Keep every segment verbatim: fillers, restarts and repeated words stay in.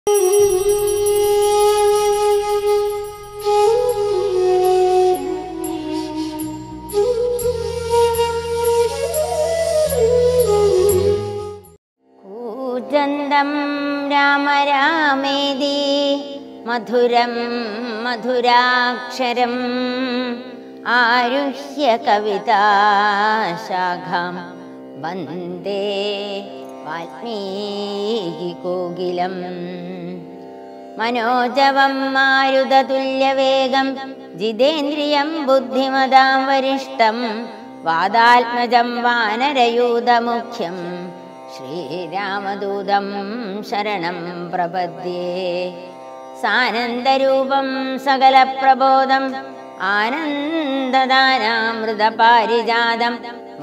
കൂജന്തം രാമ രാമേതി മധുരം മധുരാക്ഷരം ആരുഹ്യ കവിതാശാഖാം വന്ദേ വാൽമീകികോകിലം. മനോജവം മാരുതതുല്യവേഗം ജിതേന്ദ്രിയം ബുദ്ധിമതാം വരിഷ്ഠം വാദാത്മജം വാനരയൂഥമുഖ്യം ശ്രീരാമദൂതം ശരണം പ്രപദ്യേ. സാനന്ദരൂപം സകലപ്രബോധം ആനന്ദദാനാമൃതപാരിജാതം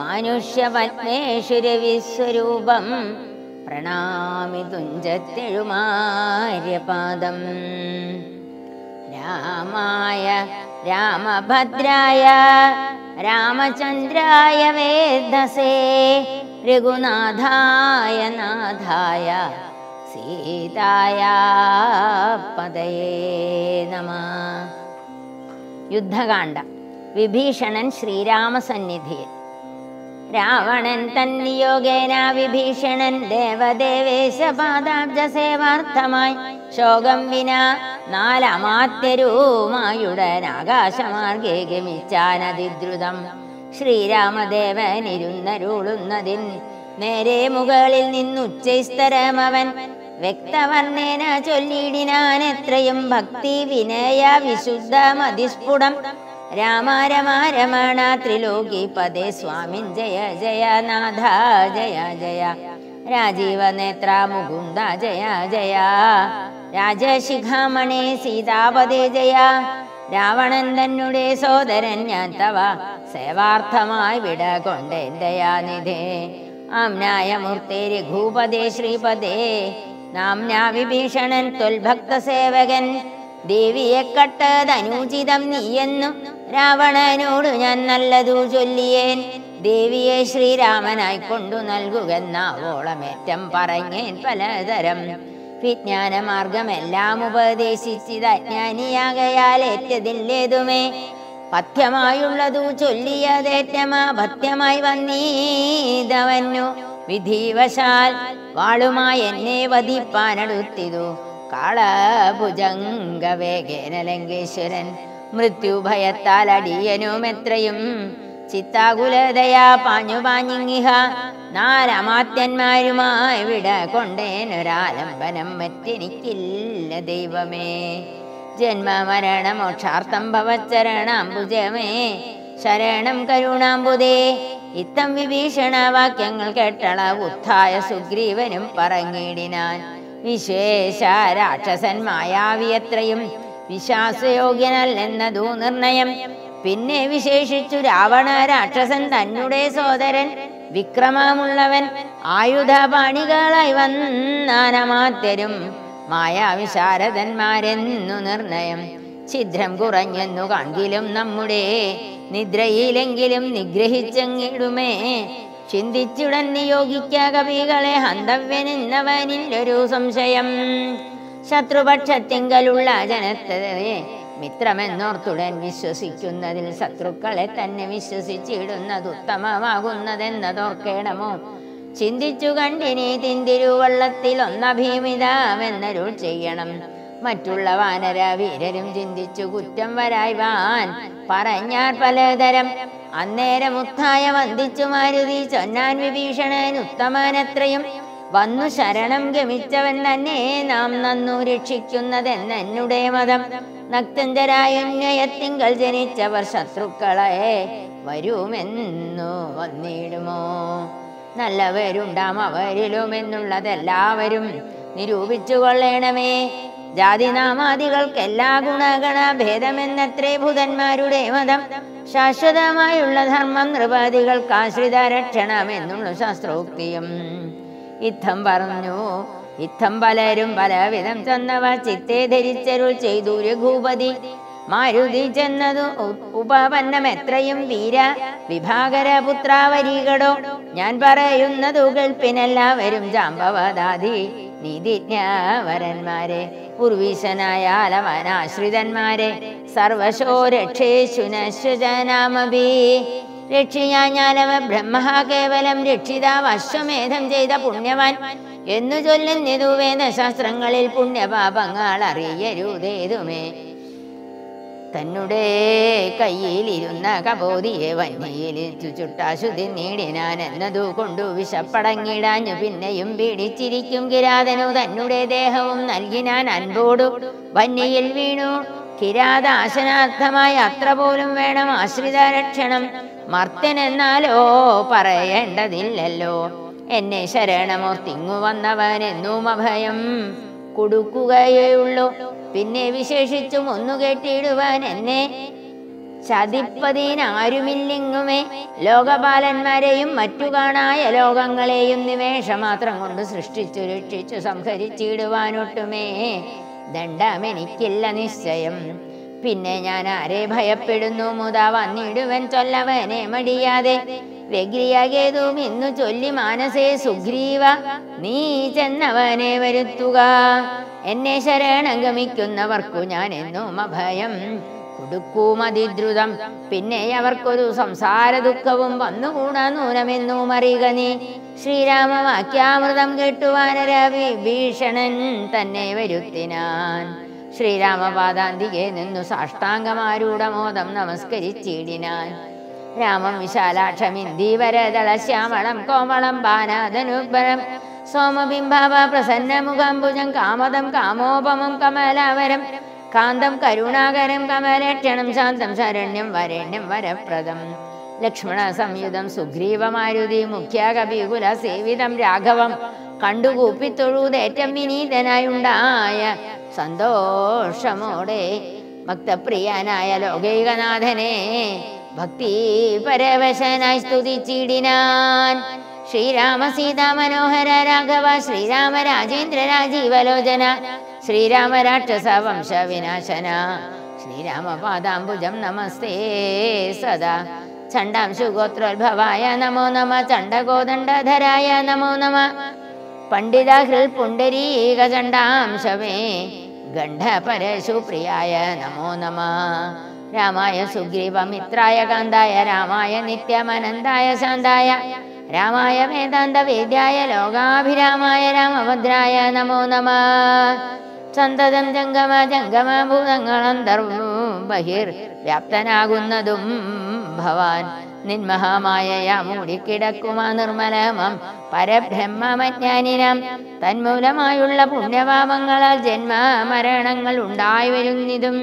മാനുഷ്യപത്മേശ്വരവിസ്വരൂപം പ്രണാമി തുഞ്ചത്തെഴുമാര്യപാദം. രാമായ രാമഭദ്രായ രാമചന്ദ്രായ വേദസേ രഘുനാഥായ നാഥായ സീതായ പദയേ നമഃ. യുദ്ധകാണ്ഡ. വിഭീഷണൻ ശ്രീരാമസന്നിധിയിൽ. രാവണൻ തന്നിയോഗേന വിഭീഷണൻ ദേവദേവേശപാദാബ്ജസേവാർത്ഥമായി ശോകം വിനാ നാലമാത്യരുമായുടൻ ആകാശമാർഗേ ഗമിച്ചാനതിദ്രുതം. ശ്രീരാമദേവനിരുന്നരുളുന്നതിൻ നേരെ മുകളിൽ നിന്നുച്ചൈസ്തരമവൻ വ്യക്തവർണ്ണേന ചൊല്ലിടിനാൻ എത്രയും ഭക്തി വിനയ വിശുദ്ധ മതിസ്ഫുടം. രാമ രമ രമണ ത്രിലോകി പദേ സ്വാമിൻ ജയ ജയ നാഥ ജയ ജയ. രാജീവ നേത്ര മുകുന്ദ ജയ ജയ. രാജശിഖാമണേ സീതാപദേ ജയ. രാവണൻ തന്നെ സോദരൻ ഞാൻ തവ സേവാർത്ഥമായി വിട കൊണ്ടേൻ ദയാനിധേ. ആംനായ മൂർത്തേ രഘൂപദേ ശ്രീപദേ നാംനാ വിഭീഷണൻ ത്വൽഭക്ത സേവകൻ. ദേവിയെ കട്ടതനുചിതം നീയെന്നു രാവണനോട് ഞാൻ നല്ലതു ചൊല്ലിയേൻ. ദേവിയെ ശ്രീരാമനായി കൊണ്ടു നൽകുകെന്നാവോളമേറ്റം പറഞ്ഞേൻ പലതരം. വിജ്ഞാനമാർഗമെല്ലാം ഉപദേശിച്ചിത് അജ്ഞാനിയാകയാൽ ഏറ്റതില്ലേതുമേ. പഥ്യമായുള്ളതു ചൊല്ലിയതേറ്റമാ ഭത്യമായി വന്നീതവന്നു. വിധിവശാൽ വാളുമായി എന്നെ വധിപ്പാനടുത്തിതു കാളഭുജംഗവേഗേന ലങ്കേശ്വരൻ. മൃത്യുഭയത്താൽ അടിയനും എത്രയും ചിത്താകുലതയാ പാഞ്ഞു പാഞ്ഞിങ്ങിഹ. നാലമാത്യന്മാരുമായി വിട കൊണ്ടേനൊരാലംബനം മറ്റെനിക്കില്ല ദൈവമേ. ജന്മമരണ മോക്ഷാർത്ഥം ഭവച്ചരണാംബുജമേ ശരണം കരുണാംബുദേ. ഇത്തം വിഭീഷണ വാക്യങ്ങൾ കേട്ടള ഉത്ഥായ സുഗ്രീവനും പറഞ്ഞിടിനാൻ. വിശേഷ രാക്ഷസൻ മായാവിയത്രയും വിശ്വാസയോഗ്യനല്ലെന്നതു നിർണയം. പിന്നെ വിശേഷിച്ചു രാവണ രാക്ഷസൻ തന്നെ സോദരൻ വിക്രമമുള്ളവൻ. ആയുധപാണികളായി വന്നാനമാത്യരും മായാവിശാരദന്മാരെന്നു നിർണയം. ഛിദ്രം കുറഞ്ഞെന്നു കാണിലും നമ്മുടെ നിദ്രയിലെങ്കിലും നിഗ്രഹിച്ചെങ്ങിടുമേ. ചിന്തിച്ചുടൻ നിയോഗിക്ക കവികളെ ഹന്തവ്യനെന്നവനില്ലൊരു സംശയം. ശത്രുപക്ഷത്തിങ്കലുള്ള ജനത്തെ മിത്രമെന്നോർത്തുടൻ വിശ്വസിക്കുന്നതിൽ ശത്രുക്കളെ തന്നെ വിശ്വസിച്ചിടുന്നത് ഉത്തമമാകുന്നതെന്നതോർക്കേണമോ. ചിന്തിച്ചു കണ്ടിനി തിന്തിരുവള്ളത്തിൽ ഒന്നഭീമിതമെന്നരുൾ ചെയ്യണം. മറ്റുള്ള വാനര വീരരും ചിന്തിച്ചു കുറ്റം വരായ്വാൻ പറഞ്ഞാർ പലതരം. അന്നേരമുത്തായ വന്ദിച്ചു മാരുതി ചൊന്നാൻ വിഭീഷണൻ ഉത്തമനത്രയും. വന്നു ശരണം ഗമിച്ചവൻ തന്നെ നാം നന്നു രക്ഷിക്കുന്നതെന്നെ മതം. നക്തഞ്ചരായുന്യയത്തിങ്കൽ ജനിച്ചവർ ശത്രുക്കളെ വരുമെന്നു വന്നിടുമോ. നല്ലവരുണ്ടാം അവരിലുമെന്നുള്ളതെല്ലാവരും നിരൂപിച്ചു കൊള്ളണമേ. ജാതിനാമാദികൾക്കെല്ലാ ഗുണഗണ ഭേദമെന്നത്രേ ഭൂതന്മാരുടെ മതം. ശാശ്വതമായുള്ള ധർമ്മം നൃപാദികൾക്കാശ്രിത രക്ഷണമെന്നുള്ള ശാസ്ത്രോക്തിയും. ഇത്തം പറഞ്ഞു ഇത്തം പലരും പലവിധം ചെന്നവ ചിത്തെ ധരിച്ചരുൾ ചെയ്തു രഘൂപതി. മാരുതി ചെന്നതു ഉപപന്നം എത്രയും വീര വിഭാകര പുത്രാവരികടോ. ഞാൻ പറയുന്നതു കേൾപ്പിനെല്ലാവരും ജാമ്പവദാതി നീതിജ്ഞവരന്മാരെ ഉർവീശനായാലവനാശ്രിതന്മാരെ സർവശോ രക്ഷേശു നശ്വജനാമഭി രക്ഷിയാഞ്ഞാലവ ബ്രഹ്മ കേവലം രക്ഷിതാവ് അശ്വമേധം ചെയ്ത പുണ്യവാൻ എന്നു ചൊല്ലുന്നതു വേദശാസ്ത്രങ്ങളിൽ പുണ്യപാപങ്ങൾ അറിയരുതേതുമേ തന്നെ കയ്യിലിരുന്ന കബോധിയെ വന്യയിലിച്ചു ചുട്ടാശുദ്ധി നേടിനാൻ എന്നതു കൊണ്ടു വിശപ്പടങ്ങിടാഞ്ഞു പിന്നെയും പീഡിച്ചിരിക്കും കിരാതനു തന്നെ ദേഹവും നൽകിനാൻ അൻപോടു വന്യയിൽ വീണു കിരാതാശനാർത്ഥമായി അത്ര പോലും വേണം ആശ്രിത രക്ഷണം മർത്യനെന്നാലോ പറയേണ്ടതില്ലല്ലോ എന്നെ ശരണമോർത്തിങ്ങു വന്നവനെന്നും അഭയം കൊടുക്കുകയുള്ളൂ പിന്നെ വിശേഷിച്ചും ഒന്നു കേട്ടിടുവാൻ എന്നെ ചതിപ്പതിനാരുമില്ലിങ്ങുമേ ലോകപാലന്മാരെയും മറ്റു കാണായ ലോകങ്ങളെയും നിമേഷമാത്രം കൊണ്ട് സൃഷ്ടിച്ചു രക്ഷിച്ചു സംഹരിച്ചിടുവാനൊട്ടുമേ ദണ്ഡമെനിക്കില്ല നിശ്ചയം പിന്നെ ഞാൻ ആരെ ഭയപ്പെടുന്നു മുതാ വന്നിടുവൻ ചൊല്ലവനെ മടിയാതെ വ്യഗ്രിയാകേതും ഇന്നു ചൊല്ലി മാനസേ സുഗ്രീവ നീ ചെന്നവനെ വരുത്തുക എന്നെ ശരണം ഗമിക്കുന്നവർക്കു ഞാൻ എന്നും അഭയം കൊടുക്കും അതിദ്രുതം പിന്നെ അവർക്കൊരു സംസാര ദുഃഖവും വന്നുകൂടാ നൂനമെന്നും അറിയുക നീ ശ്രീരാമവാക്യാമൃതം കേട്ടുവാനര വിഭീഷണൻ തന്നെ വരുത്തിനാൻ ശ്രീരാമപാദാന്തികെ നിന്നു സാഷ്ടാംഗമാരൂഢമോദം നമസ്കരിച്ചിടിനാൻ രാമം വിശാലാക്ഷമിന്ദീവരദള ശ്യാമളം കോമളം ബാനാധനുബരം സോമബിംബാവ പ്രസന്നമുഖാംബുജം കാമദം കാമോപമം കമലാവരം കാന്തം കരുണാകരം കമലക്ഷണം ശാന്തം ശരണ്യം വരണ്യം വരപ്രദം ലക്ഷ്മണ സംയുതം സുഗ്രീവമാരുതി മുഖ്യ കവികുല സേവിതം രാഘവം കണ്ടുകൂപ്പിത്തൊഴുതേറ്റം വിനീതനായുണ്ടായ സന്തോഷമോടെ ഭക്തപ്രിയനായ ലോകൈകനാഥനെ ഭക്തി പരവശനായി സ്തുതിച്ചിടിനാൻ ശ്രീരാമ സീതാ മനോഹര രാഘവ ശ്രീരാമ രാജേന്ദ്ര രാജീവലോചന ശ്രീരാമ രാക്ഷസ വംശ വിനാശന ശ്രീരാമ പാദാംബുജം നമസ്തേ സദാ ചണ്ഡാംശു ഗോത്രോത്ഭവായ നമോ നമ ചണ്ഡഗോദണ്ഡധരായ നമോ നമ പണ്ഡിതഹൃൽ പുണ്ടരീക ചണ്ഡാംശമേ ഗണ്ഡപരശു പ്രിയായ നമോ നമ രാമായ സുഗ്രീവമിത്രായ കാന്തായ രാമായ നിത്യമനന്തായ ശാന്തായ രാമായ വേദാന്ത വേദ്യായ ലോകാഭിരാമായ രാമഭദ്രായ നമോ നമ സന്തതം ജംഗമ ജംഗമ ഭൂതങ്ങളന്തർ ബഹിർ വ്യാപ്തനാകുന്നതും ഭവാൻ നിന്മഹാമായ മൂടിക്കിടക്കുമാ നിർമ്മലമം പരബ്രഹ്മമജ്ഞാനിനാം തന്മൂലമായുള്ള പുണ്യപാപങ്ങളാൽ ജന്മ മരണങ്ങൾ ഉണ്ടായി വരുന്നതും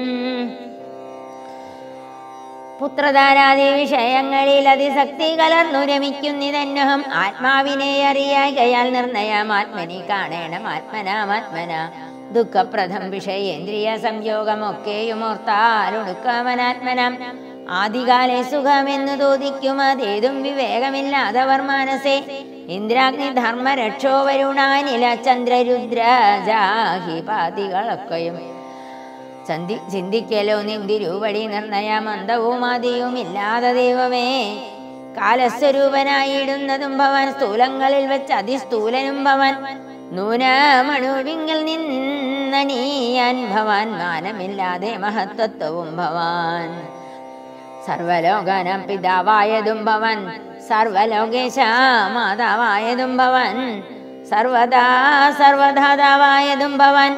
പുത്രധാരാദി വിഷയങ്ങളിൽ അതിശക്തി കലർന്നു രമിക്കുന്നിതന്നഹം ആത്മാവിനെ അറിയാകയാൽ നിർണയം ആത്മനി കാണണം ആത്മനാമാത്മന ദുഃഖപ്രദം വിഷയേന്ദ്രിയ സംയോഗമൊക്കെയും ഓർത്താലൊടുക്കാമനാത്മനം ആദികാലെ സുഖമെന്നു തോന്നിക്കും അതേതും വിവേകമില്ലാതവർ മാനസേ ഇന്ദ്രാഗ്നി ധർമ്മ രക്ഷോ വരുണാനില ചന്ദ്രരുദ്ര ജാഹിപാതികളൊക്കെയും ചന്തി ചിന്തിക്കലോ നിന്തിരൂപടി നിർണയ മന്ദവും ആദിയും ഇല്ലാതെ ദൈവമേ കാലസ്വരൂപനായിടുന്നതും ഭവൻ സ്ഥൂലങ്ങളിൽ വെച്ച് അതിസ്ഥൂലനും ഭവൻ നൂനമണുവിങ്കിൽ നിന്നണിയാൻ ഭവാൻ മാനമില്ലാതെ മഹത്വത്വവും ഭവാൻ സർവലോകനം പിതാവായതും ഭവൻ സർവലോകേശ മാതാവായതും ഭവൻ സർവദാ സർവധാതാവായതും ഭവൻ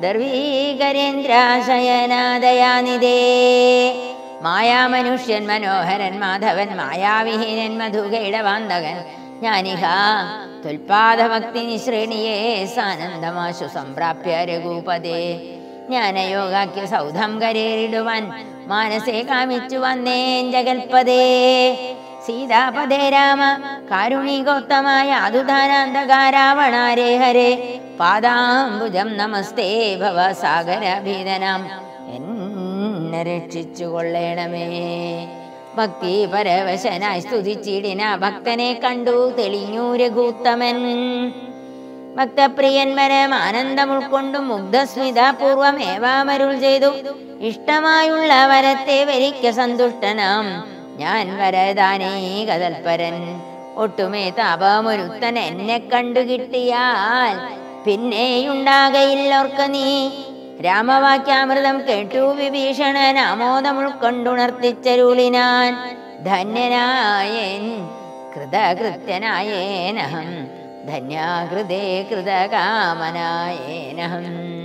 ദർവീകരേന്ദ്രാശയനാദയാനിതേ മായാമനുഷ്യൻ മനോഹരൻ മാധവൻ മായാവിഹീനൻ മധുകൈടവാന്തകൻ ജ്ഞാനിഹ തുൽപാദഭക്തി നിശ്രേണിയേ സാനന്ദമാശു സംപ്രാപ്യ രഘുപതേ ജ്ഞാനയോഗാക്യ സൗധം കരേറിടുവാൻ മാനസേ കാമിച്ചു വന്നേൻ ജഗൽപദേ സീതാപദേ രാമ കാരുണികോത്തമായ അതുധാനാന്തകാരാവണാരേ ഹരേ പാദാംബുജം നമസ്തേ ഭവസാഗരഭീതനാം എന്നെ രക്ഷിച്ചു കൊള്ളേണമേ ഭക്തി പരവശനായി സ്തുതിച്ചിടിന ഭക്തനെ കണ്ടു തെളിഞ്ഞു രഘുത്തമൻ ഭക്തപ്രിയൻ വരം ആനന്ദം ഉൾക്കൊണ്ടും മുഗ്ധസ്മിത പൂർവമേവാമരുൾ ചെയ്തു ഇഷ്ടമായുള്ള വരത്തെ വരിക്ക സന്തുഷ്ടനാം ഞാൻ വരദാനീകതൽപരൻ ഒട്ടുമേ താപമൊരുത്തൻ എന്നെ കണ്ടു കിട്ടിയാൽ പിന്നെയുണ്ടാകയില്ലോർക്ക നീ. രാമവാക്യാമൃതം കേട്ടു വിഭീഷണൻ ആമോദം ഉൾക്കൊണ്ടുണർത്തിച്ചരുളിനാൻ. ധന്യനായേൻ കൃതകൃത്യനായേനഹം ധന്യാകൃതേ കൃതകാമനായേനഹം.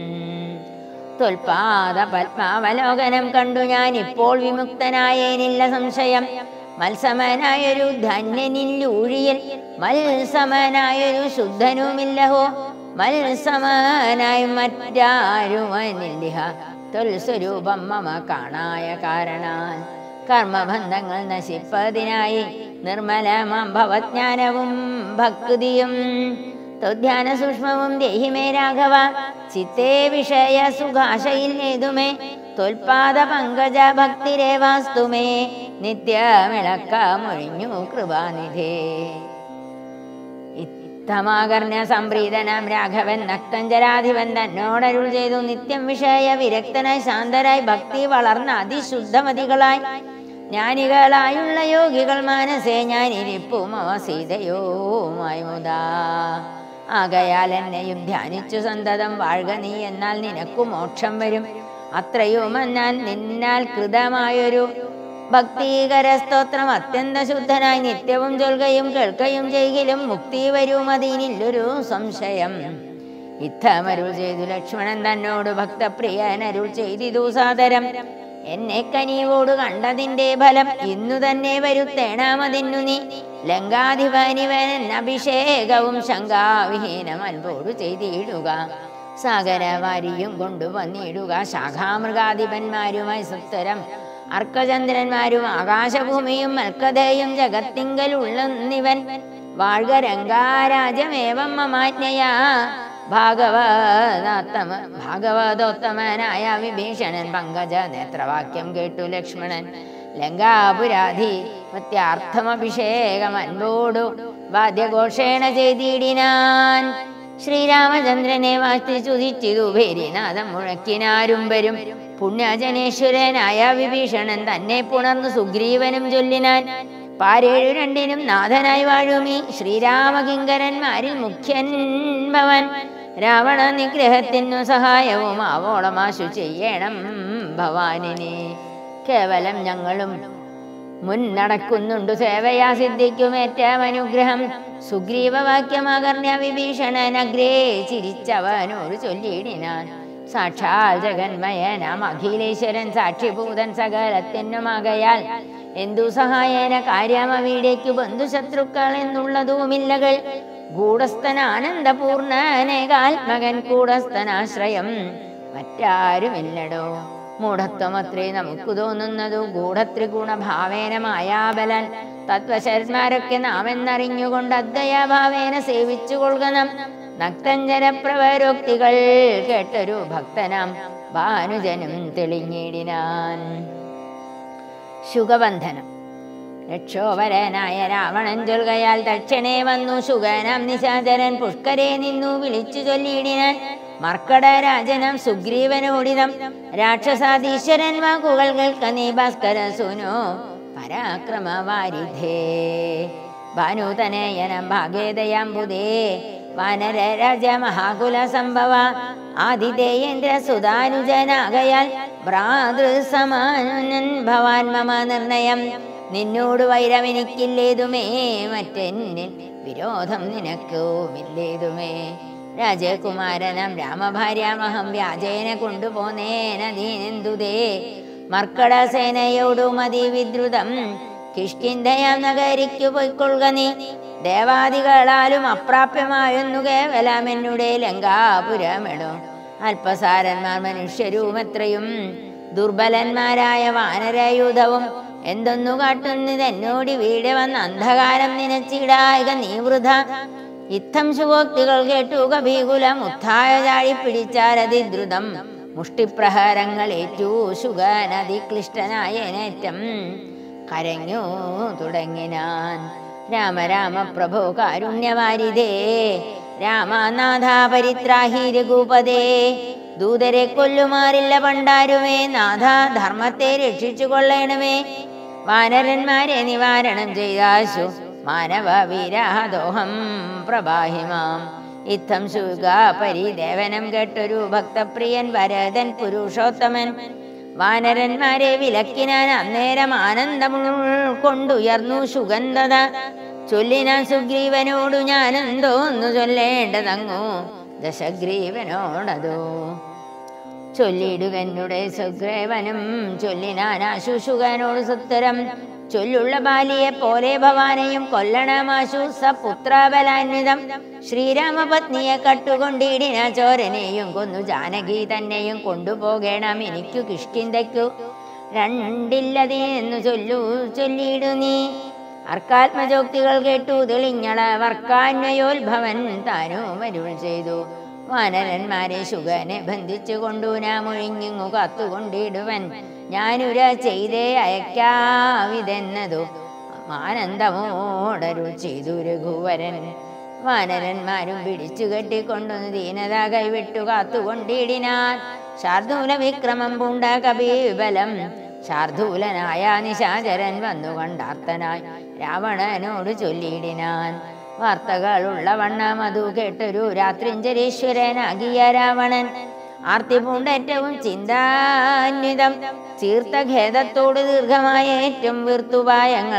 ത്വൽപാദ പത്മാവലോകനം കണ്ടു ഞാൻ ഇപ്പോൾ വിമുക്തനായേനില്ല സംശയം. മത്സമനായൊരു ധന്യനില്ലൂഴിയൽ മത്സമനായൊരു ശുദ്ധനുമില്ലഹോ. മത്സമനായി മറ്റാരുമനില്ലിഹ ത്വൽസ്വരൂപം മമ കാണായ കാരണാൽ. കർമ്മബന്ധങ്ങൾ നശിപ്പതിനായി നിർമ്മലമാം ഭവജ്ഞാനവും ഭക്തിയും ത്വധ്യാന സൂക്ഷ്മവും ദേഹിമേ രാഘവ. ചിത്തേ വിഷയ സുഖാശയില്ലേതുമേ ത്വൽപാദ പങ്കജ ഭക്തിരേവാസ്തുമേ. നിത്യമിളക്കമൊഴിഞ്ഞു കൃപാനിധേ. ഇത്തമാകർണ്യ സംപ്രീതനാം രാഘവൻ നക്തഞ്ചരാധിപൻ തന്നോടരുൾ ചെയ്തു. നിത്യം വിഷയ വിരക്തനായി ശാന്തരായി ഭക്തി വളർന്ന അതിശുദ്ധമതികളായി ജ്ഞാനികളായുള്ള യോഗികൾ മനസ്സേ ഞാനിരിപ്പും അവ സീതയോമായി മുതാ. ആകയാൽ എന്നെയും ധ്യാനിച്ചു സന്തതം വാഴ്ക നീ, എന്നാൽ നിനക്കു മോക്ഷം വരും. അത്രയും എന്നാൽ നിന്നാൽ കൃതമായൊരു ഭക്തീകര സ്തോത്രം അത്യന്ത ശുദ്ധനായി നിത്യവും ചൊൽകയും കേൾക്കയും ചെയ്യലും മുക്തി വരും, അതിനില്ലൊരു സംശയം. ഇത്തമരുൾ ചെയ്തു ലക്ഷ്മണൻ തന്നോട് ഭക്തപ്രിയനരുൾ ചെയ്തിതു സാദരം. എന്നെ കനിവോട് കണ്ടതിന്റെ ഫലം ഇന്നു തന്നെ വരുത്തേണമതിന്നു നീ. ലങ്കാധിപനിവൻ അഭിഷേകവും ശങ്കാവിഹീനം അൻപോടു ചെയ്തിടുക. സാഗരവാരിയും കൊണ്ടുവന്നിടുക. ശാഖാമൃഗാധിപന്മാരുമായി സുത്തരം അർക്കചന്ദ്രന്മാരും ആകാശഭൂമിയും മൽക്കഥയും ജഗത്തിങ്കലുള്ളന്നിവൻ വാഴ്ക രംഗാരാജ്യമേവം മമാജ്ഞയാ. ഭാഗവതോത്തമ ഭാഗവതോത്തമനായ വിഭീഷണൻ പങ്കജ നേത്രവാക്യം കേട്ടു ലക്ഷ്മണൻ. ലങ്കാപുരാധി മത്യാർത്ഥമഭിഷേകം അൻപോടു വാദ്യഘോഷേണ ചെയ്തിടിനാൻ. ശ്രീരാമചന്ദ്രനെ വാഴ്ത്തി ചുതിച്ചിതു ഭേരിനാഥം മുഴക്കിനാരും വരും. പുണ്യജനേശ്വരനായ വിഭീഷണൻ തന്നെ പുണർന്നു സുഗ്രീവനും ചൊല്ലിനാൻ. പാരേഴു രണ്ടിനും നാഥനായി വാഴുമീ ശ്രീരാമകിങ്കരന്മാരിൽ മുഖ്യൻ ഭവൻ. രാവണ നിഗ്രഹത്തിനു സഹായവും ആവോളമാശു ചെയ്യണം ഭവാനിനെ. കേവലം ഞങ്ങളും മുന്നടക്കുന്നുണ്ടു സേവയാ സിദ്ധിക്കുമേറ്റം അനുഗ്രഹം. സുഗ്രീവവാക്യമാകർണ്യ വിഭീഷണൻ അഗ്രേ ചിരിച്ചവനോട് ചൊല്ലിയിടിനാൻ. സാക്ഷാൽ ജഗന്മയനാം അഖിലേശ്വരൻ സാക്ഷിഭൂതൻ സകലത്തിനുമാകയാൽ എന്തു സഹായേന കാര്യമവിടേക്കു ബന്ധുശത്രുക്കൾ എന്നുള്ളതുമില്ലകൾ. ഗൂഢസ്ഥനാനന്ദപൂർണനേകാത്മകൻ കൂടസ്ഥനാശ്രയം മറ്റാരുമില്ലടോ. മൂഢത്വമത്രേ നമുക്ക് തോന്നുന്നതു ഗൂഢത്രിഗുണഭാവേന മായാബലൻ. തത്വശന്മാരൊക്കെ നാം എന്നറിഞ്ഞുകൊണ്ട് അദ്വയാഭാവേന സേവിച്ചു കൊള്ളുകണം. നക്തഞ്ചരപ്രവരോക്തികൾ കേട്ടൊരു ഭക്തനാം ഭാനുജനും തെളിഞ്ഞിടിനാൻ. ശുഗബന്ധനം. രക്ഷോവരനായ രാവണൻ ചൊൽകയാൽ തക്ഷണേ വന്നു ശുഗനാം നിശാചരൻ പുഷ്കരെ നിന്നു വിളിച്ചു ചൊല്ലിയിടിനാൻ. മർക്കടരാജനം സുഗ്രീവനോടിതം രാക്ഷസാധീശ്വരൻ വാക്കുകൾ കേൾക്ക നീ ഭാസ്കര സുനോ പരാക്രമവാരിധേ. ഭാനുതനയനം ഭാഗേതയാംബുദേ വാനര രാജ മഹാകുല സംഭവ. ആതിഥേയേന്ദ്ര സുതാനുജനാകയാൽ ഭ്രാതൃസമാനൻ ഭവാൻ മമ നിർണയം. നിന്നോട് വൈരമെനിക്കില്ലേതുമേ മറ്റെന്നിൽ വിരോധം നിനക്കുമില്ലേതുമേ. രാജകുമാരനം രാമഭാര്യാമഹം വ്യാജേന കൊണ്ടുപോന്നേനദീനെന്തുതേ. മർക്കടസേനയോടും അതിവിദ്രുതം കിഷ്കിന്ധയാം നഗരിക്കു പൊയ്ക്കൊള്ളുക നീ. ദേവാദികളാലും അപ്രാപ്യമായൊന്നു കേവലം എന്നുടെ ലങ്കാപുരമെടോ. അല്പസാരന്മാർ മനുഷ്യരും എത്രയും ദുർബലന്മാരായ വാനരയൂഥവും എന്തൊന്നു കാട്ടുന്നതെന്നോടി വീടെ വന്ന അന്ധകാരം നിനച്ചിടായിക നീ വൃഥ. ഇത്തം ശുഭോക്തികൾ കേട്ടു കഭീകുലം ഉത്ഥായ ചാടി പിടിച്ചാലതിദ്രുതം. മുഷ്ടിപ്രഹരങ്ങളേറ്റു ശുഗനതി ക്ലിഷ്ടനായനേറ്റം കരഞ്ഞു തുടങ്ങിനാൻ. രാമ രാമ പ്രഭോ കാരുണ്യവാരിധേ രാമനാഥ പരിത്രാഹി രഘുപതേ. ദൂതരെ കൊല്ലുമാറില്ല പണ്ടാരുമേ നാഥ ധർമ്മത്തെ രക്ഷിച്ചു കൊള്ളണമേ. വാനരന്മാരെ നിവാരണം ചെയ്താശു മാനവ വീരാദോഹം പ്രഭാഹിമാം. ഇത്തം ശുക പരിദേവനം കേട്ടൊരു ഭക്തപ്രിയൻ വരദൻ പുരുഷോത്തമൻ വാനരന്മാരെ വിലക്കിനാൻ അന്നേരം ആനന്ദം കൊണ്ടുയർന്നു സുഗന്ധത ചൊല്ലിനാൻ സുഗ്രീവനോടു ഞാനെന്തോന്നു ചൊല്ലേണ്ടതങ്ങു ദശഗ്രീവനോടതോ ചൊല്ലിടുകന്നുടെ സുഗ്രീവനും ചൊല്ലിനാനാശുശുകനോട് സുത്തരം ചൊല്ലുള്ള ബാലിയെ പോലെ ഭവാനെയും കൊല്ലണമാശു സപുത്രബലാന്വിതം ശ്രീരാമപത്നിയെ കട്ടുകൊണ്ടിടിന ചോരനെയും കൊന്നു ജാനകി തന്നെയും കൊണ്ടുപോകണം എനിക്കു കിഷ്കിന്തയ്ക്കു രണ്ടില്ലതെന്നു ചൊല്ലു ചൊല്ലിയിടു നീ അർക്കാത്മജോക്തികൾ കേട്ടു തെളിഞ്ഞള വർക്കാന്വയോത്ഭവൻ താനും അരുൾ ചെയ്തു വാനരന്മാരെ ശുഗനെ ബന്ധിച്ചു കൊണ്ടു നാം ഒഴിഞ്ഞിങ്ങു കാത്തുകൊണ്ടിടുവൻ ഞാനുര ചെയ്തേ അയക്കാവിതെന്നതു ആനന്ദമോടരുൾ ചെയ്തു രഘുവരൻ വാനരന്മാരും പിടിച്ചു കെട്ടിക്കൊണ്ടു ദീനത കൈവിട്ടു കാത്തുകൊണ്ടിടിനാൻ ശാർദൂല വിക്രമം പൂണ്ട കപിബലം ശാർദൂലനായ നിശാചരൻ വന്നു കണ്ടാർത്തനായി രാവണനോട് ചൊല്ലിയിടിനാൻ വാർത്തകളുള്ള വണ്ണം അതു കേട്ടൊരു രാത്രിഞ്ചരീശ്വരനാകിയ രാവണൻ ആർത്തി പൂണ്ടേറ്റവും ചിന്താന്വിതം ചീർത്ത ഖേദത്തോട് ദീർഘമായ ഏറ്റവും വീർത്തുപായങ്ങൾ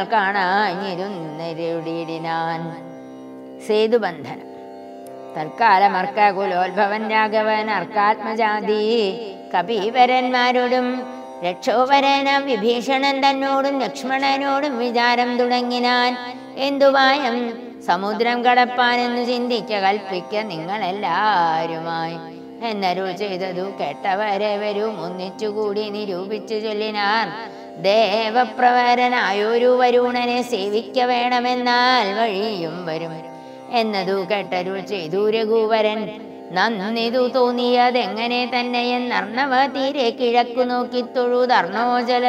കാണാഞ്ഞിരുന്നിരുടിയിടിനാൻ സേതുബന്ധനം തൽക്കാലം അർക്കാകുലോത്ഭവൻ രാഘവൻ അർക്കാത്മജാതി കപീവരന്മാരോടും രക്ഷോപരനാം വിഭീഷണൻ തന്നോടും ലക്ഷ്മണനോടും വിചാരം തുടങ്ങിനാൻ എന്തുവായം സമുദ്രം കടപ്പാനെന്നു ചിന്തിക്ക കൽപ്പിക്ക നിങ്ങളെല്ലാരുമായി എന്നരുൾ ചെയ്തതു കേട്ടവരെവരും ഒന്നിച്ചുകൂടി നിരൂപിച്ചു ചൊല്ലിനാർ ദേവപ്രവരനായൊരു വരുണനെ സേവിക്ക വേണമെന്നാൽ വഴിയും വരും എന്നതു കേട്ടരുൾ ചെയ്തു രഘുവരൻ നന്നിതു തോന്നിയതെങ്ങനെ തന്നെയെന്നർണവ തീരെ കിഴക്കു നോക്കി തൊഴുതർണോജല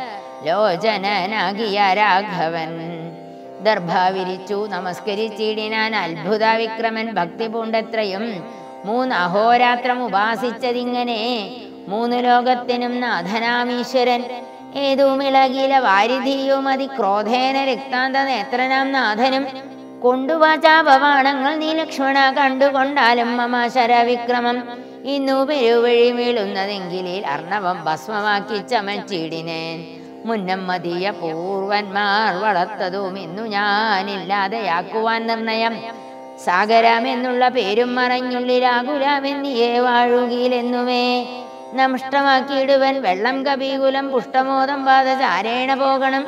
ലോചനനാകിയ രാഘവൻ ദർഭ വിരിച്ചു നമസ്കരിച്ചിടിനാൻ അത്ഭുത വിക്രമൻ ഭക്തി പൂണ്ടത്രയും മൂന്ന് അഹോരാത്രം ഉപാസിച്ചതിങ്ങനെ മൂന്നു ലോകത്തിനും നാഥനാമീശ്വരൻ ഏതുമിളകില വാരിധിയും അതിക്രോധേന രക്താന്ത നേത്രനാം നാഥനും കൊണ്ടുവാചാപവാണങ്ങൾ നീ ലക്ഷ്മണ കണ്ടുകൊണ്ടാലും മമ ശരവിക്രമം ഇന്നു പെരുവഴി വീളുന്നതെങ്കിലിൽ അർണവം ഭസ്മമാക്കി ചമച്ചിടിനേൻ മുന്നം മതിയ പൂർവന്മാർ വളർത്തതും ഇന്നു ഞാനില്ലാതെയാക്കുവാൻ നിർണയം സാഗരമെന്നുള്ള പേരും മറഞ്ഞുള്ളിലാകുലമെന്നിയേ വാഴുകിലെന്നുമേ നഷ്ടമാക്കിയിടുവൻ വെള്ളം കപീകുലം പുഷ്ടമോദം പാദചാരേണ പോകണം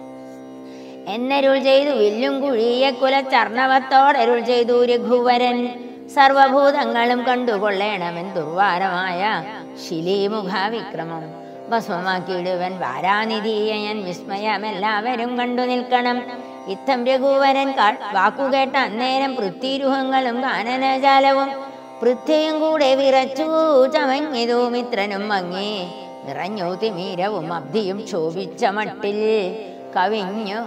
എന്നരുൾ ചെയ്തു വില്ലും കുഴിയെ കുലച്ചർണവത്തോടരുൾ ചെയ്തു രഘുവരൻ സർവഭൂതങ്ങളും കണ്ടുകൊള്ളേണമെൻ ദുർവാരമായ ശിലീമുഖാവിക്രമം ഭസ്മമാക്കിയിടുവൻ വാരാനിധീയൻ വിസ്മയമെല്ലാവരും കണ്ടു നിൽക്കണം ഇത്തം രഘുവരൻ വാക്കുകേട്ട അന്നേരം പൃഥ്വിരുഹങ്ങളും കാനനജാലവും പൃഥ്വിയും കൂടെ വിറച്ചു ചമഞ്ഞിതു മിത്രനും മങ്ങി നിറഞ്ഞു തിമീരവും അബ്ധിയും ക്ഷോഭിച്ച മട്ടിൽ കവിഞ്ഞു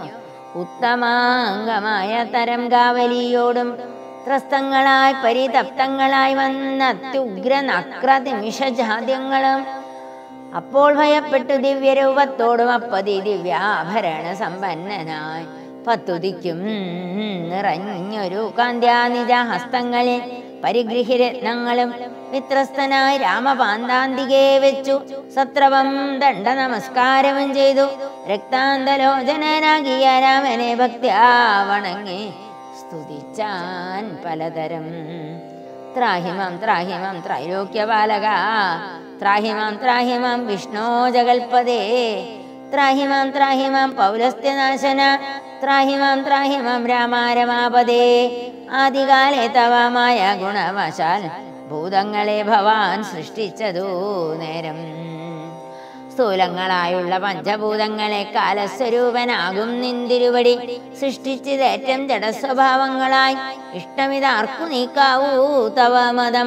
ഉത്തമാംഗമായ തരം കാവലിയോടും ത്രസ്തങ്ങളായി പരിതപ്തങ്ങളായി വന്ന അത്യുഗ്ര നക്ര നിമിഷജാദ്യങ്ങളും അപ്പോൾ ഭയപ്പെട്ടു ദിവ്യരൂപത്തോടും അപ്പതി ദിവ്യാഭരണ സമ്പന്നനായി പത്തുതിക്കും നിറഞ്ഞൊരു കാന്ത്യാനിജ ഹസ്തങ്ങളിൽ പരിഗൃഹിരത്നങ്ങളും വിത്രസ്തനായി രാമപാന്താന്തികെ വെച്ചു സത്രവം ദണ്ഡ നമസ്കാരവും ചെയ്തു രക്താന്തലോചനാകിയ രാമനെ ഭക്ത്യാ വണങ്ങി സ്തുതിച്ചാൻ പലതരം ത്രാഹിമം ത്രാഹിമം ത്രൈലോക്യപാലക ത്രാഹിമം ത്രാഹിമം വിഷ്ണോ ജഗൽപദേ ത്രാഹിമം ത്രാഹിമം പൗലസ്ത്യനാശന ത്രാഹിമം ത്രാഹിമം രാമാരമാപദേ ആദികാലേ തവമായ ഗുണവശാൽ ഭൂതങ്ങളെ ഭവാൻ സൃഷ്ടിച്ചതു നേരം സ്ഥൂലങ്ങളായുള്ള പഞ്ചഭൂതങ്ങളെ കാലസ്വരൂപനാകും നിന്തിരുവടി സൃഷ്ടിച്ചതേറ്റം ജഡസ്വഭാവങ്ങളായി ഇഷ്ടമിതാർക്കു നീക്കാവൂ തവ മതം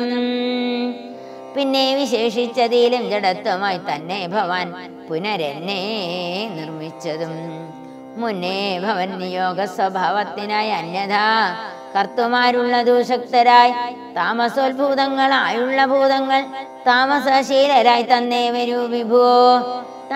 പിന്നെ വിശേഷിച്ചതിലും ജഡത്വമായി തന്നെ ഭവാൻ പുനരെന്നെ നിർമ്മിച്ചതും മുന്നേ ഭവൻ നിയോഗ സ്വഭാവത്തിനായി അന്യഥാ കർത്തുമാരുള്ളതു ശക്തരായി താമസോത്ഭൂതങ്ങളായുള്ള ഭൂതങ്ങൾ താമസശീലരായി തന്നെ വരൂ വിഭുവോ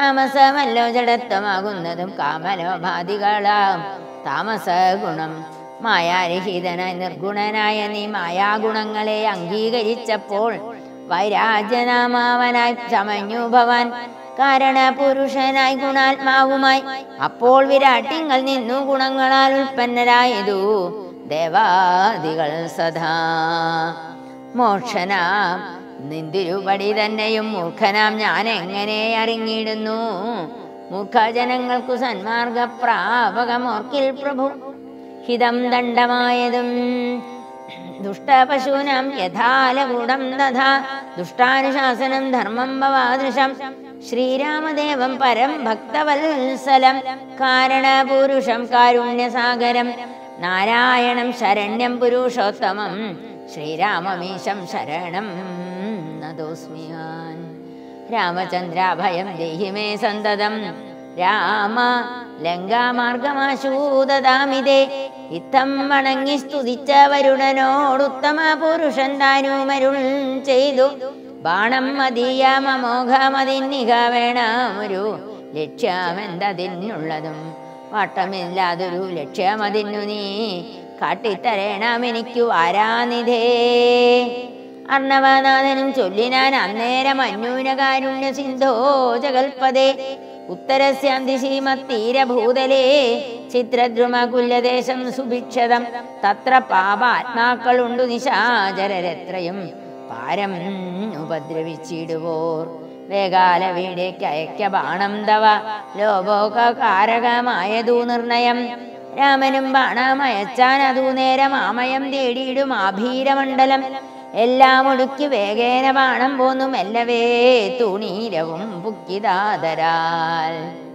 താമസമല്ലോ ജഡത്വമാകുന്നതും കാമലോപാധികളാം താമസ ഗുണം മായാരഹിതനായി നിർഗുണനായ നീ മായാഗുണങ്ങളെ അംഗീകരിച്ചപ്പോൾ വൈരാജനാമാവനായി ചമഞ്ഞു ഭവാൻ കാരണപുരുഷനായി ഗുണാത്മാവുമായി. അപ്പോൾ വിരാട്ടിങ്ങൾ നിന്നു ഗുണങ്ങളാൽ ഉൽപ്പന്നരായതു ദേവാദികൾ സദാ. മോക്ഷനാം നിന്തിരുപടി തന്നെയും മൂർഖനാം ഞാൻ എങ്ങനെ അറിഞ്ഞിടുന്നു. മൂർഖജനങ്ങൾക്കു സന്മാർഗ പ്രാപകമോർക്കിൽ പ്രഭു. ഹിതം ദണ്ഡമായതും ദുഷ്ടപശൂനാം യഥാലകൂടം തഥാ ദുഷ്ടാനുശാസനം ധർമ്മം ഭവാദൃശം. ശ്രീരാമദേവം പരം ഭക്തവത്സലം കാരണപുരുഷം കാരുണ്യസാഗരം നാരായണം ശരണ്യം പുരുഷോത്തമം ശ്രീരാമമീശം ശരണം നതോസ്മിയാൻ. രാമചന്ദ്രാഭയം ദേഹി മേ സന്തതം രാമ ലങ്കാമാർഗമാശൂദാമിതേ. ഇത്തം വണങ്ങി സ്തുതിച്ച വരുണനോടുത്തമ പുരുഷൻ താനുമരുൾ ചെയ്തു. ബാണം മതീയമോഘമതിന്നിക വേണമൊരു ലക്ഷ്യമെന്തതിനുള്ളതും വട്ടമില്ലാതൊരു ലക്ഷ്യമതിന്നു നീ കാട്ടിത്തരേണമെനിക്കു ആരാനിധേ. അർണവനാഥനും ചൊല്ലിനാൻ അന്നേരം അന്യൂനകാരുണ്യ സിന്ധോ ജഗൽപദേ. ഉത്തരസ്യാം ദിശീമത്തീരഭൂതലേ ചിത്രദ്രുമകുല്യദേശം സുഭിക്ഷതം. തത്ര പാപാത്മാക്കളുണ്ടു നിശാചരരെത്രയും പാരം ഉപദ്രവിച്ചിടുവോർ. വേഗാല വീടേക്ക് അയക്ക ബാണം തവ ലോപോകാരകമായതു നിർണയം. രാമനും ബാണമയച്ചാൻ അതു നേരം ആമയം തേടിയിടും ആഭീരമണ്ഡലം. എല്ലാം ഒടുക്കി വേഗേന ബാണം പോന്നു മെല്ലവേ തുണീരവും പുക്കിതാതരാൽ.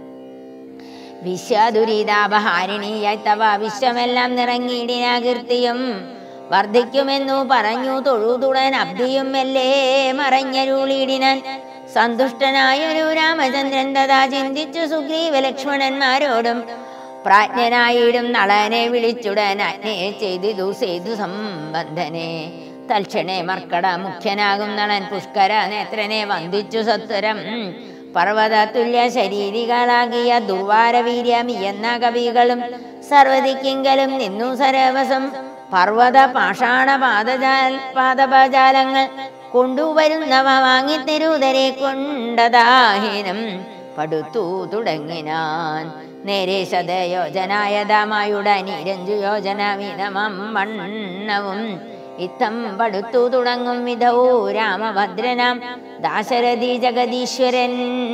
വിശ്വദുരിതാപഹാരിണിയായി തവ വിശ്വമെല്ലാം നിറങ്ങിയിടിന കീർത്തിയും വർദ്ധിക്കുമെന്നു പറഞ്ഞു തൊഴുതുടൻ അബ്ദിയും മെല്ലെ മറഞ്ഞരുളിയിടിനാൻ. സന്തുഷ്ടനായൊരു രാമചന്ദ്രൻ തഥാ ചിന്തിച്ചു സുഗ്രീവ ലക്ഷ്മണന്മാരോടും പ്രാജ്ഞനായിടും നളനെ വിളിച്ചുടൻ ആജ്ഞയെ ചെയ്തിതു സേതു സംബന്ധനെ. തൽക്ഷണേ മർക്കട മുഖ്യനാകും നളൻ പുഷ്കര നേത്രനെ വന്ദിച്ചു സത്വരം. പർവ്വത തുല്യ ശരീരികളാകിയ ദുർവാരവീര്യമി എന്ന കവികളും സർവദിക്കിങ്കലും നിന്നു സരവസം. പർവ്വത പാഷാണ പാദജാൽ പാദപജാലങ്ങൾ കൊണ്ടുവരുന്നവ വാങ്ങിത്തെരുതരെ കൊണ്ടതാഹീനം പടുത്തു തുടങ്ങിനാൻ. നേരെ ശതയോജനായതമായുടനീരഞ്ചു യോജന വീതമം വണ്ണവും ഇത്തം പടുത്തു തുടങ്ങും വിധൗ രാമഭദ്രനാം ദാശരഥി ജഗദീശ്വരൻ.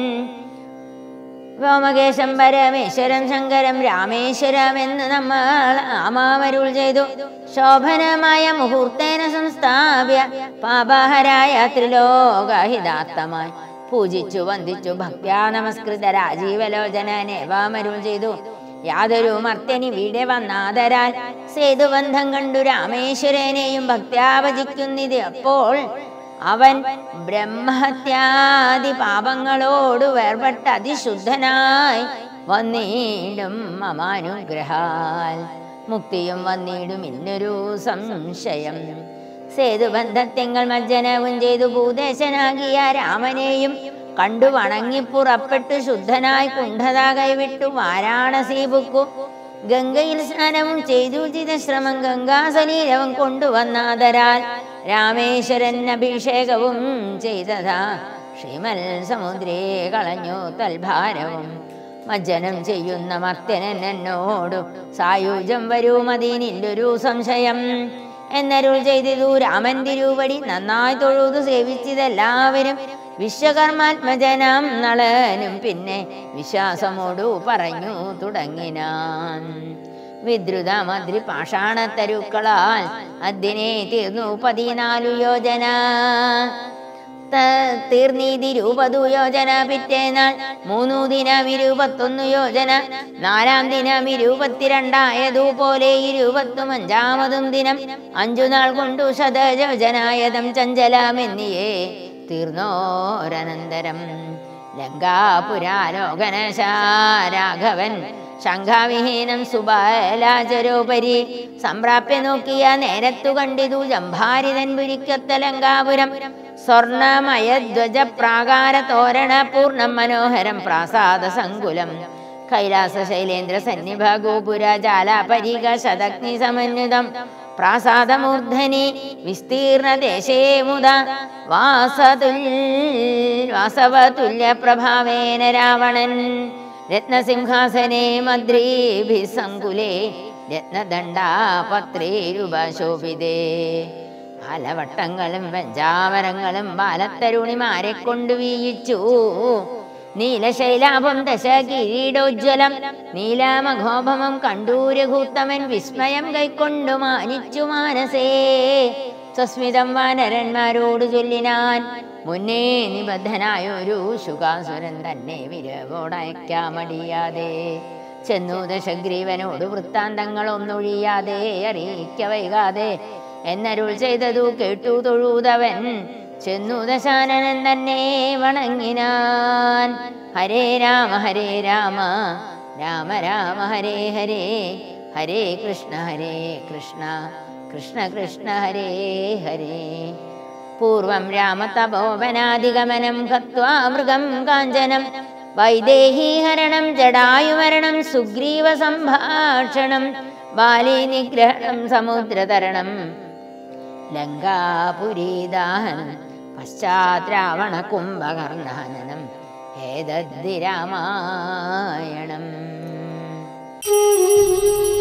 വ്യോമകേശം പരമേശ്വരം ശങ്കരം രാമേശ്വരം എന്ന് നമ്മൾ ആമാവരുൾ ചെയ്തു. ശോഭനമായ മുഹൂർത്തേന സംസ്ഥാപ്യ പാപഹരായ ത്രിലോകഹിതാത്തമായി പൂജിച്ചു വന്ദിച്ചു ഭക്ത്യാ നമസ്കൃത രാജീവലോചനേവാമരുൾ ചെയ്തു. യാതൊരു മർത്യനി വീടെ വന്നാദരാൽ സേതുബന്ധം കണ്ടു രാമേശ്വരനെയും ഭക്ത്യാ ഭജിക്കുന്നിത്. അപ്പോൾ അവൻ ബ്രഹ്മഹത്യാദി പാപങ്ങളോട് വേർപെട്ട അതിശുദ്ധനായി വന്നിടും മമാനുഗ്രഹാൽ. മുക്തിയും വന്നിടും ഇന്നൊരു സംശയം. സേതുബന്ധത്തെങ്ങൾ മജ്ജനവും ചെയ്തു ഭൂദേശനാകിയ രാമനെയും കണ്ടു വണങ്ങി പുറപ്പെട്ടു ശുദ്ധനായി കുണ്ഠത കൈവിട്ടു വാരാണസി പുക്കു. ഗംഗയിൽ സ്നാനവും ചെയ്തു ചിതശ്രമം ഗംഗാസലീലവും കൊണ്ടുവന്നാദരാൽ രാമേശ്വരൻ അഭിഷേകവും ചെയ്തതാ. ശ്രീമൽ സമുദ്രേ കളഞ്ഞു തൽഭാരവും മജ്ജനം ചെയ്യുന്ന മർത്യനൻ എന്നോടു സായുജം വരൂമതിനില്ലൊരു സംശയം എന്നരുൾ ചെയ്തിതു. രാമൻ തിരുവടി നന്നായി തൊഴുതു സേവിച്ചതെല്ലാവരും വിശ്വകർമാത്മജനാം നളനും പിന്നെ വിശ്വാസമോടു പറഞ്ഞു തുടങ്ങിനാൻ. വിദ്രുത മദ്രി പാഷാണത്തരുക്കളാൽ അതിനെ തീർന്നു പതിനാലു യോജന. തീർന്നീതിരൂപതു യോജന. പിറ്റേനാൾ മൂന്നു ദിനം ഇരുപത്തൊന്നു യോജന. നാലാം ദിനം ഇരുപത്തിരണ്ടായതുപോലെ ഇരുപത്തും അഞ്ചാമതും ദിനം അഞ്ചു നാൾ കൊണ്ടു ശതയോജനായതം ചഞ്ചലമെന്നിയേ തീർന്നോരനന്തരം. ലങ്കാപുരാലോകനശാരാഘവൻ ശംഖാവിഹീനം സുബലാചരോപരി സംപ്രാപ്യ നോക്കിയ നേരത്തു കണ്ടിതു ജംഭാരിതൻ പുരിക്കത്ത ലങ്കാപുരം. സ്വർണമയധ്വജ പ്രാകാര തോരണ പൂർണ്ണം മനോഹരം പ്രാസാദ സങ്കുലം കൈലാസ ശൈലേന്ദ്ര സന്നിഭ ഗോപുര ജാലാപരിക ശതഗ്നി സമന്വിതം പ്രാസാദമൂർധനി വിസ്തീർണ ദേശേ മുദ വാസതുൽ വാസവതുല്യ പ്രഭാവേന രാവണൻ രത്നസിംഹാസനേ മദ്രീഭിः സങ്കുലേ രത്നദണ്ഡാപത്രേരുപശോഭിതേ. ബാലവട്ടങ്ങളും പഞ്ചാമരങ്ങളും ബാലത്തരുണിമാരെ കൊണ്ട് വീയിച്ചു. നീലശൈലാഭം ദശ കിരീടോജ്വലം നീലാമഘോഭമം കണ്ടു രഘുത്തമൻ വിസ്മയം കൈക്കൊണ്ടു മാനിച്ചു മാനസേ. സ്വസ്മിതം വാനരന്മാരോട് ചൊല്ലിനാൻ മുന്നേ നിബദ്ധനായൊരു ശുകാസുരൻ തന്നെ വിരവോടയക്കാമടിയാതെ ചെന്നു ദശഗ്രീവനോട് വൃത്താന്തങ്ങളൊന്നൊഴിയാതെ അറിയിക്ക വൈകാതെ എന്നരുൾ ചെയ്തതു കേട്ടു തൊഴുതവൻ ചെന്നു ദശാനനൻ തന്നെ വണങ്ങിനാൻ. ഹരേ രാമ ഹരേ രാമ രാമ രാമ ഹരേ ഹരേ ഹരേ കൃഷ്ണ ഹരേ കൃഷ്ണ കൃഷ്ണ കൃഷ്ണ ഹരേ ഹരേ. പൂർവം രാമതപോവനാധിഗമനം ഹത്വാ മൃഗം കാഞ്ചനം വൈദേഹീഹരണം ജടായുമരണം സുഗ്രീവ സംഭാഷണം ബാലീ നിഗ്രഹണം സമുദ്രതരണം ലങ്കാപുരീദാഹനം പശ്ചാത് രാവണ കുംഭകർണഹനനം ഏതദ്ധി രാമായണം.